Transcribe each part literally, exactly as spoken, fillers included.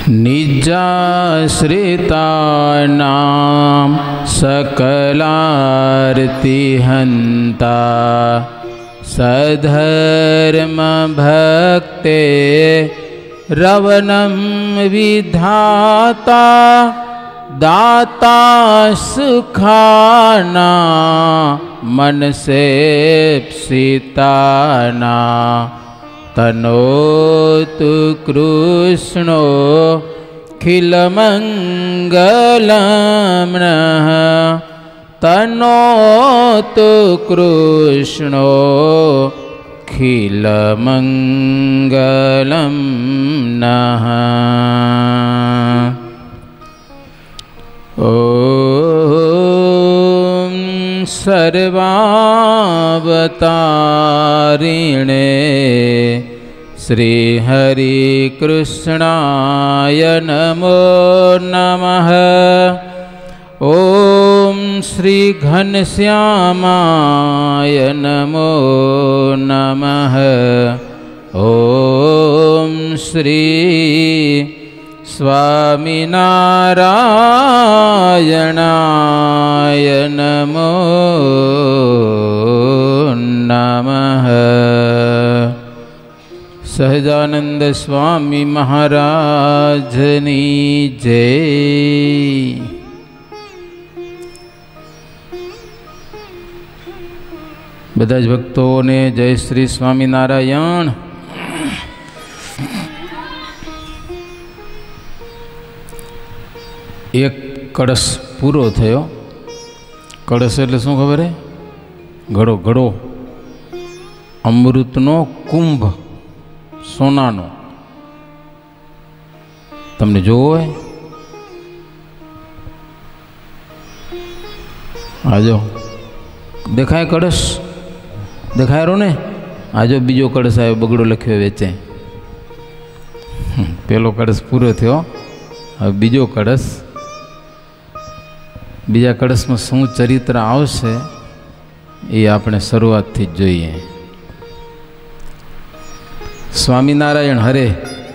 निजाश्रितानां सकलार्तिहन्ता सधर्म भक्ते रवनं विधाता दाता सुखाना मनसेप्सिताना तनोतु कृष्णो खिलमङ्गलं नः तनोतु कृष्णो खिलमङ्गलं नः। ॐ सर्वावतारिणे श्रीहरिकृष्णाय नमो नमः। ॐ श्रीघनश्यामाय नमो नमः। ॐ श्री स्वामिनारायणाय नमो नमः। सहजानंद स्वामी महाराजनी जय। બધા જ ભક્તોને જય શ્રી સ્વામિનારાયણ। એક કળશ પૂરો થયો। કળશ એટલે શું ખબર હે? ઘડો ઘડો અમૃતનો કુંભ સોનાનો। તમને જોવો હોય? આજો દેખાય કળશ? દેખાય રો ને? આજો બીજો કળશ આવ્યો, બગડો લખ્યો વેચે। પેલો કળશ પૂરો થયો, હવે બીજો કળશ। બીજા કળશમાં શું ચરિત્ર આવશે એ આપણે શરૂઆતથી જ જોઈએ। સ્વામિનારાયણ હરે।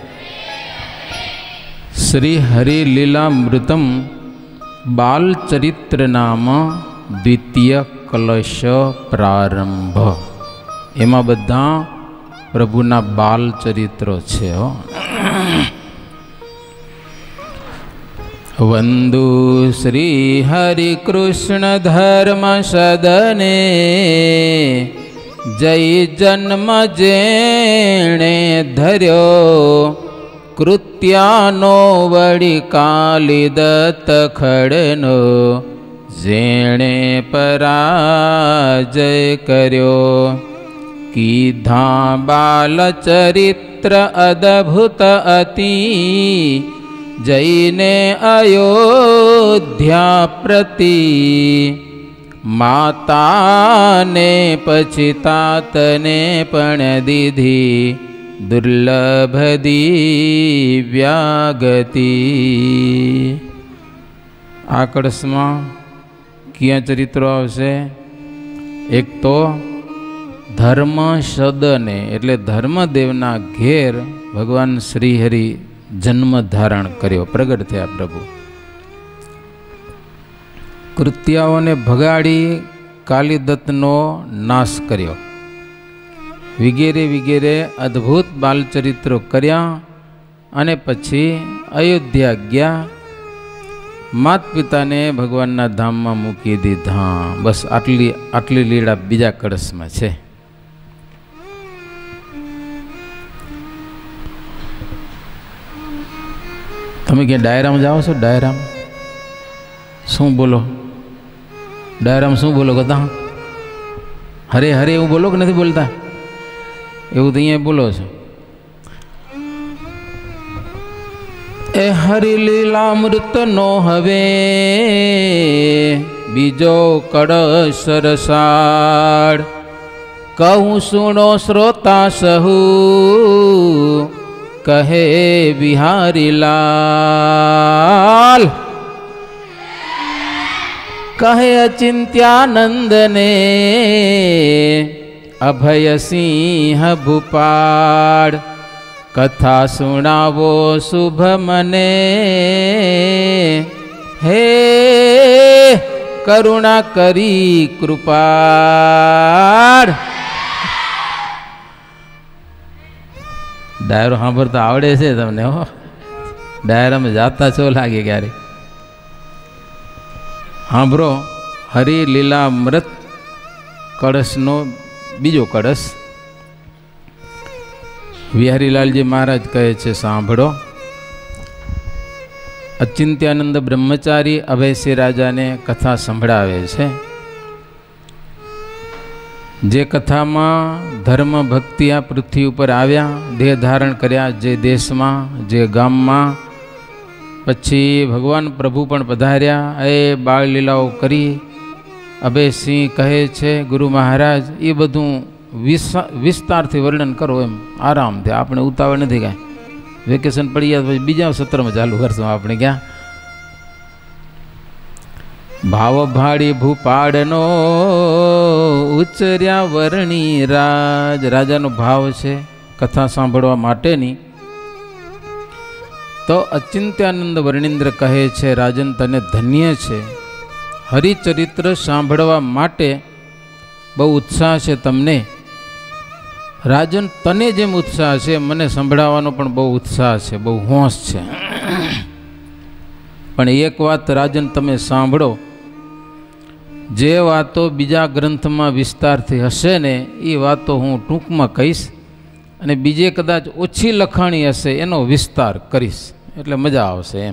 શ્રી હરિ લીલામૃતમ બાલચરિત્ર નામ દ્વિતીય કલશ પ્રારંભ। એમાં બધા પ્રભુના બાલચરિત્રો છે હો। वंदु श्री हरि कृष्ण धर्म सदने जय जन्म जेणे धर्यो कृत्यानो वड़ी कालिदत्त खड़नो जेणे पराजय कर्यो कीधा बाल चरित्र अद्भुत अति जैने अयोध्या प्रति माता ने पछितातने पण दीधी दुर्लभ दिव्यागति। आ कड़स में क्या चरित्रो आवशे? एक तो धर्म सदने एटले धर्मदेवना घेर भगवान श्रीहरि जन्म धारण कर्यो, प्रगट थया प्रभु। कृत्याओने भगाड़ी कालिदत्तनो नाश कर्यो विगेरे विगेरे अद्भुत बालचरित्रो कर्या अने पछी अयोध्या गया। मात पिता ने भगवानना धाम में मूकी दीधा। बस आटली आटली लीला बीजा कड़स में छे। તમે ક્યાં ડાયરામાં જાઓ છો? ડાયરામ શું બોલો? ડાયરામ શું બોલો? કદા હરે હરે એવું બોલો કે નથી બોલતા? એવું તો અહીંયા બોલો છો। એ હરિ લીલામૃત નો હવે બીજો કળશ રસાળ કહું સુણો શ્રોતા સહુ कहे बिहारी लाल कहे अचिंत्यानंद ने अभय सिंह भूपाड़ कथा सुनावो शुभ मने, हे करुणा करी कृपाळ। डायरो सांभळता आवड़े छे तमने हो, डायरा में जाता छो लागे क्यारे। सांभळो हरि लीलामृत कळशनो बीजो कळश। विहारीलालजी महाराज कहे छे सांभळो। अचिंत्यानंद ब्रह्मचारी अभयसिंह राजा ने कथा संभळावे छे। जे कथा में धर्म भक्ति आ पृथ्वी पर आव्या, देह धारण कर्या, जे देश में जे गाम में, पछी भगवान प्रभु पण पधार्या, ए बाळ लीलाओ करी। अभयसिंह कहे छे गुरु महाराज ये बधु विस्तार थी वर्णन करो, एम आराम थे, आपणे उतावळ नथी कांई। वेकेशन पड़ी गया तो बीजा सत्र में चालू करशुं आपणे क्या। भाव भाड़ी भूपाड़नो उच्चर्या वर्णी राज। राजानो भाव छे कथा सांभळवा माटेनी। तो अचिंत्यानंद वर्णिंद्र कहे छे राजन तने धन्य छे, हरिचरित्र सांभळवा माटे बहु उत्साह छे तमने। राजन तने जेम उत्साह छे मने संभळावानो पण बहु उत्साह छे, बहु होश छे। पण एक वात राजन तमे सांभळो, जे वातो बीजा ग्रंथ में विस्तार थी हशे ने ई वातो हूँ टूंक में कहीश, अने बीजे कदाच ओछी लखाणी हशे एनो विस्तार करीश, एटले मजा आवशे एम।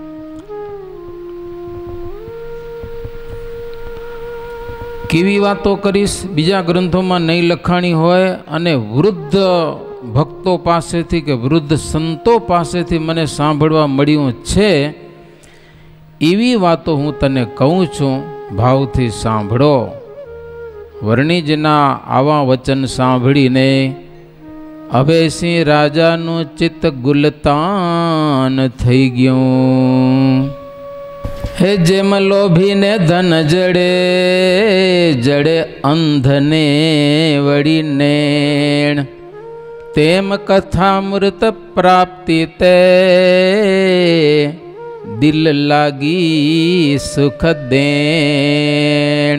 केवी वातो करीश बीजा ग्रंथों में नहीं लखाणी होय, अने वृद्ध भक्तों पासेथी के वृद्ध संतो पासेथी मने सांभळवा मळ्युं छे, एवी वातो हूँ तने कहूँ छूं, भावथी सांभळो। वर्णिजना आवा वचन सांभळीने अभयसिंह राजानुं चित्त गुलतान थई गयुं। हे जेम लोभी ने धन जड़े, जड़े अंधने वड़ी नेण, तेम कथामृत प्राप्ति ते दिल लागी सुख देण।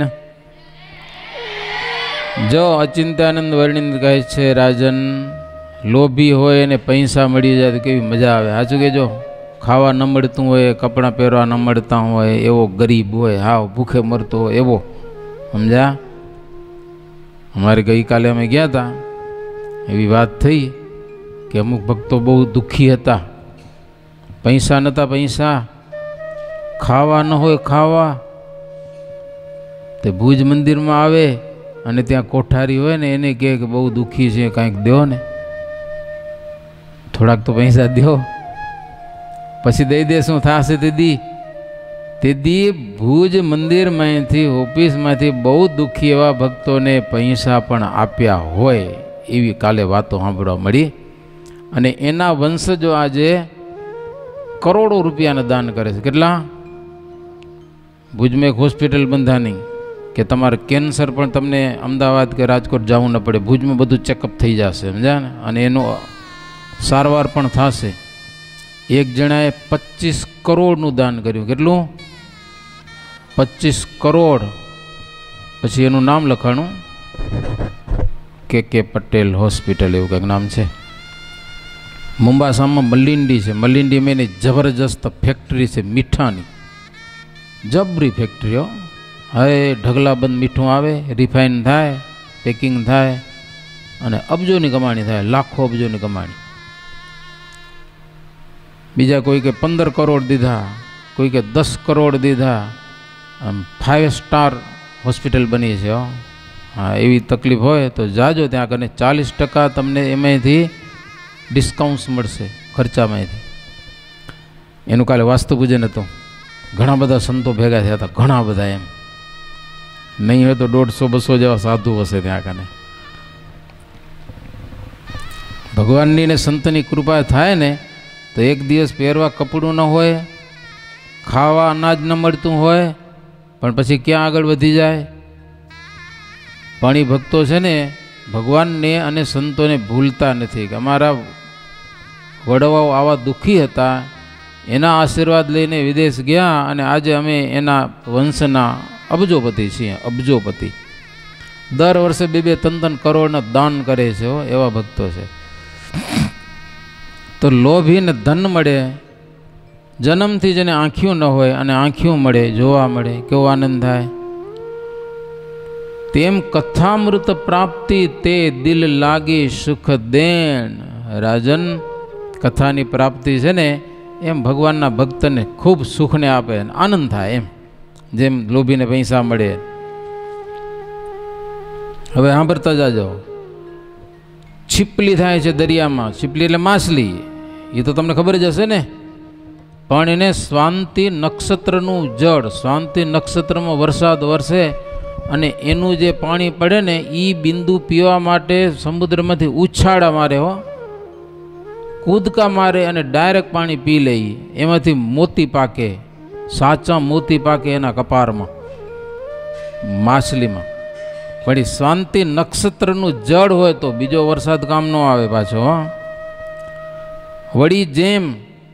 जो अचिंत्यानंद वर्णिंद्र कहे छे राजन लोभी होय ने पैसा मळी जाए तो केवी मजा आवे। हाचुं कहेजो, खावा न मळतुं होय, कपड़ा पहेरवा न मळता होय, एवो गरीब होय, हाव भूखे मरतो होय एवो, समझा। अमारे गई काले अमे गया था, एवी वात थई के अमुक भक्तो बहु दुखी हता, पैसा नता पैसा, खावा न होय खावा, ते भूज मंदिर में आवे अने त्यां कोठारी होय ने एने कहे के बहु दुखी छे, कांईक द्यो ने, थोड़ाक तो पैसा द्यो। पछी दई दे शुं थाशे तेदी तेदी भूज मंदिर में थी ऑफिस में थी बहु दुखी एवा भक्तों ने पैसा पण आप्या होय एवी काले वातो सांभळवा मळी। अने एना वंशजो आजे करोड़ों रुपया दान करे छे। केटला? भुज में एक हॉस्पिटल बंधानी के तमारे कैंसर पण तमने अमदावाद के राजकोट जावुं न पड़े, भुज में बधुं चेकअप थई जशे, समझ्या ने, अने एनो सारवार पण थशे। एक जणाए पच्चीस करोड़नु दान कर्युं। केटलुं? पच्चीस करोड़। पछी एनुं नाम लखाणुं के के पटेल हॉस्पिटल एवुं कंईक नाम छे। मुंबासा में मलिंडी है, मलिंडी में जबरदस्त फैक्टरी से मीठानी, जबरी फैक्टरी हो। है ढगला बंद मीठू आवे, रिफाइन थाय, पेकिंग थाय, अने अबजोनी कमाणी थाय, लाखों अबजोनी कमाणी। बीजा कोई के पंदर करोड़ दीधा, कोई के दस करोड़ दीधा। आम फाइव स्टार हॉस्पिटल बनी है। हाँ, एवी तकलीफ होय तो जाजो त्यां कने चालीस टका तमने एमांथी डिस्काउंट्स मळशे खर्चामांथी। एनुं काले वास्तु पूजन हतुं, घणा बधा संतो भेगा थया हता, घणा बधा एम नहीं हो तो दौड़ सौ बसो जेवा साधु हशे त्यां कने। भगवाननी ने संतनी कृपा थाय ने तो एक दिवस पहेरवा कपड़ुं न होय, खावा अनाज न मळतुं होय, पण पछी क्यां आगळ वधी जाय। पण ई भक्तो छे ने भगवान ने अने संतों ने भूलता नहीं कि अमारा વડવાઓ આવા દુઃખી હતા, એના આશીર્વાદ લઈને વિદેશ ગયા અને આજે અમે એના વંશના અબજોપતિ છીએ, અબજોપતિ. દર વર્ષે બે બે ત્રણ ત્રણ કરોડના દાન કરે છે, એવા ભક્તો છે. તો લોભીને ધન મળે, જન્મથી જેને આંખિયું ન હોય અને આંખિયું મળે, જોવા મળે, કેવો આનંદ થાય. તેમ કથામૃત પ્રાપ્તિ તે દિલ લાગી સુખ દેણ. રાજન, કથાની પ્રાપ્તિ છે ને એમ ભગવાનના ભક્તને ખૂબ સુખને આપે, આનંદ થાય, એમ જેમ લોભીને પૈસા મળે. હવે સાંભળતા જાજો. છીપલી થાય છે દરિયામાં. છીપલી એટલે માછલી, એ તો તમને ખબર જ હશે ને. પણ એને સ્વાંતિ નક્ષત્રનું જળ, સ્વાંતિ નક્ષત્રમાં વરસાદ વરસે અને એનું જે પાણી પડે ને એ બિંદુ પીવા માટે સમુદ્રમાંથી ઉછાળા મારે, હો, કૂદકા મારે અને ડાયરેક્ટ પાણી પી લે. એમાંથી મોતી પાકે, સાચા મોતી પાકે એના કપારમાં, માછલીમાં. પણ એ શાંતિ નક્ષત્રનું જળ હોય તો બીજો વરસાદ કામ ન આવે પાછો. વળી જેમ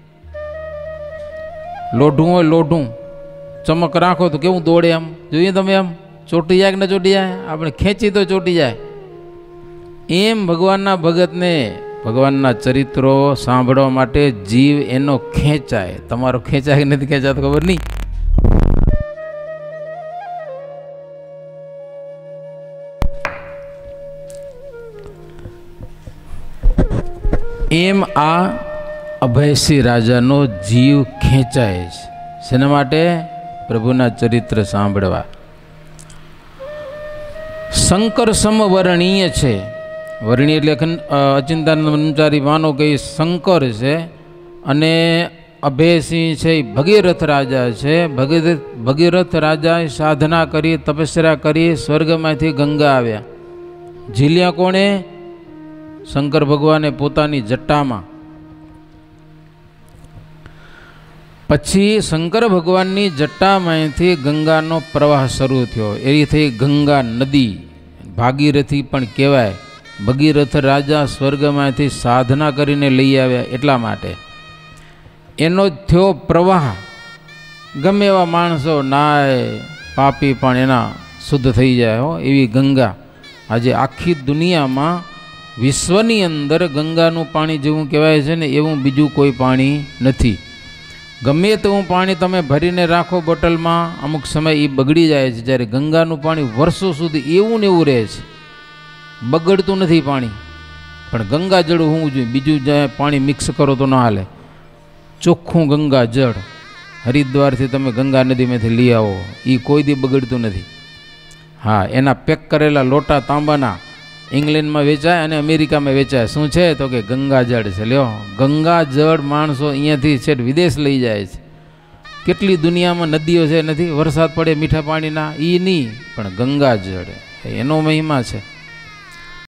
લોઢું હોય, લોઢું ચમક રાખો તો કેવું દોડે, આમ જોઈએ તમે, આમ ચોટી જાય કે ન ચોટી જાય, આપણે ખેંચી તો ચોટી જાય. એમ ભગવાનના ભગતને ભગવાનના ચરિત્રો સાંભળવા માટે જીવ એનો ખેંચાય. તમારો ખેંચાય કે નથી ખેંચાતો ખબર નહીં. એમ આ અભયસિંહ રાજાનો જીવ ખેંચાય છે. શેના માટે? પ્રભુના ચરિત્ર સાંભળવા. શંકર સમવર્ણીય છે. વર્ણીય એટલે અચિંતાનંદ બ્રહ્મચારી માનો કે શંકર છે અને અભયસિંહ છે એ ભગીરથ રાજા છે. ભગીરથ ભગીરથ રાજાએ સાધના કરી, તપસ્યા કરી, સ્વર્ગમાંથી ગંગા આવ્યા. ઝીલ્યા કોણે? શંકર ભગવાને પોતાની જટામાં. પછી શંકર ભગવાનની જટામાંથી ગંગાનો પ્રવાહ શરૂ થયો. એ થઈ ગંગા નદી, ભાગીરથી પણ કહેવાય. ભગીરથ રાજા સ્વર્ગમાંથી સાધના કરીને લઈ આવ્યા એટલા માટે એનો થયો પ્રવાહ. ગમે એવા માણસો નાય, પાપી પણ એના શુદ્ધ થઈ જાય, હો, એવી ગંગા. આજે આખી દુનિયામાં, વિશ્વની અંદર ગંગાનું પાણી જેવું કહેવાય છે ને એવું બીજું કોઈ પાણી નથી. ગમે તેવું પાણી તમે ભરીને રાખો બોટલમાં, અમુક સમય એ બગડી જાય છે. જ્યારે ગંગાનું પાણી વર્ષો સુધી એવું ને એવું રહે છે, બગડતું નથી પાણી. પણ ગંગા જળ હોવું જોઈએ, બીજું જ્યાં પાણી મિક્સ કરો તો ના હાલે. ચોખ્ખું ગંગા જળ હરિદ્વારથી તમે ગંગા નદીમાંથી લઈ આવો, એ કોઈ દી બગડતું નથી. હા, એના પેક કરેલા લોટા તાંબાના ઇંગ્લેન્ડમાં વેચાય અને અમેરિકામાં વેચાય. શું છે તો કે ગંગા જળ છે. લ્યો, ગંગા જળ માણસો અહીંયાથી છેટ વિદેશ લઈ જાય છે. કેટલી દુનિયામાં નદીઓ છે, નથી? વરસાદ પડે મીઠા પાણીના, એ નહીં, પણ ગંગા જળ એનો મહિમા છે.